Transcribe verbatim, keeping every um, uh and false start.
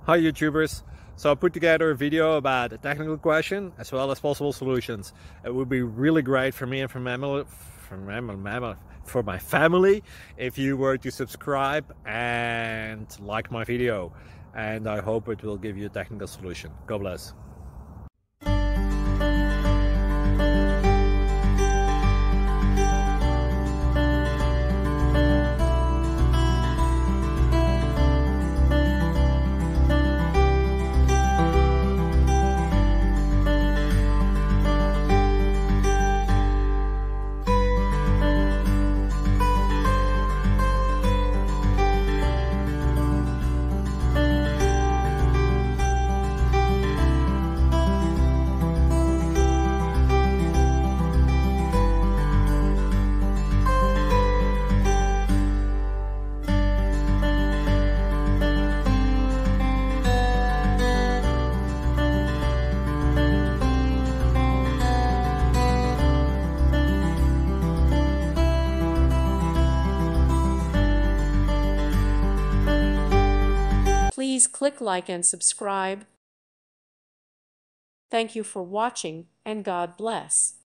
Hi YouTubers. So I put together a video about a technical question as well as possible solutions. It would be really great for me and for my, for my, for my family if you were to subscribe and like my video. And I hope it will give you a technical solution. God bless. Please click like and subscribe. Thank you for watching, and God bless.